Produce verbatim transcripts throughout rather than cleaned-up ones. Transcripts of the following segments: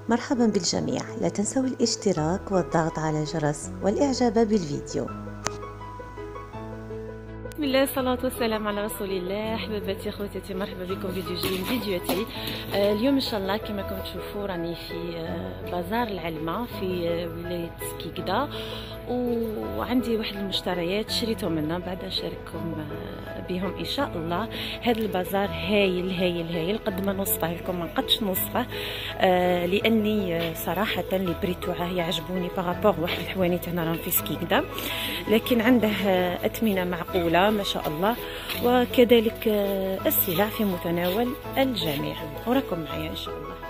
مرحبا بالجميع، لا تنسوا الاشتراك والضغط على الجرس والإعجاب بالفيديو. بسم الله، الصلاة والسلام على رسول الله. حبيباتي خواتاتي، مرحبا بكم فيديو جديد من فيديوهاتي. آه اليوم ان شاء الله كما كنتم تشوفوا راني في آه بازار العلمة في آه ولاية كيكدا، وعندي واحد المشتريات شريتهم منهم بعد نشارككم آه بهم ان شاء الله. هذا البازار هايل هايل هايل، قد ما نوصفه لكم ما نقدش نوصفه آه لاني آه صراحه لي بري تاعه يعجبوني بارابور واحد الحوانيت هنا راهم في سكيكدا، لكن عنده آه اثمنه معقوله ما شاء الله، وكذلك آه السلع في متناول الجميع. وراكم معايا ان شاء الله.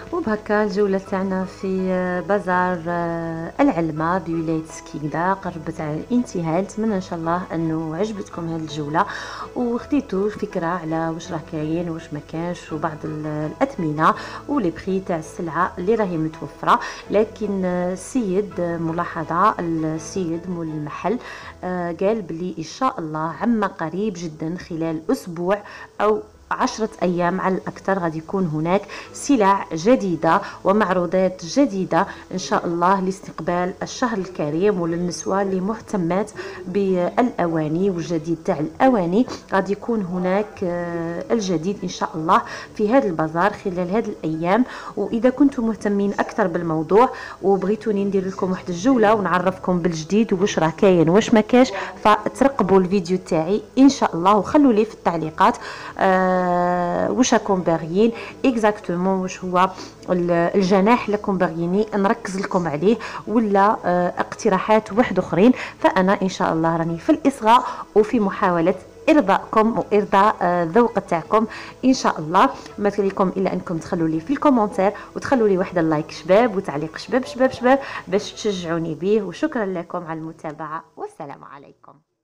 وبهكا الجولة تاعنا في بازار العلمة بولاية سكينة قربت على الانتهاء. نتمنى ان شاء الله انه عجبتكم هذه الجولة وخديتوا فكرة على واش راه كاين واش ما كانش وبعض الاثمنة ولي بري تاع السلعة اللي راهي متوفرة. لكن السيد ملاحظة السيد مول المحل قال بلي ان شاء الله عما قريب جدا خلال اسبوع او عشرة أيام على الأكثر غادي يكون هناك سلع جديدة ومعروضات جديدة إن شاء الله لاستقبال الشهر الكريم وللنسوة اللي مهتمات بالأواني والجديد تاع الأواني. غادي يكون هناك الجديد إن شاء الله في هذا البازار خلال هذه الأيام. وإذا كنتم مهتمين أكثر بالموضوع وبغيتوني ندير لكم واحد الجولة ونعرفكم بالجديد واش راه كاين واش ما كاش، فترقبوا الفيديو تاعي إن شاء الله وخلوا لي في التعليقات آه واش راكم باغيين اكزاكتومون، واش هو الجناح اللي راكم باغييني نركز لكم عليه ولا اقتراحات واحد اخرين. فانا ان شاء الله راني في الاصغاء وفي محاوله ارضائكم وارضاء الذوق تاعكم ان شاء الله. ما تليكم الا انكم تخلوا لي في الكومنتير وتخلوا لي واحد اللايك شباب وتعليق شباب شباب شباب باش تشجعوني به. وشكرا لكم على المتابعه والسلام عليكم.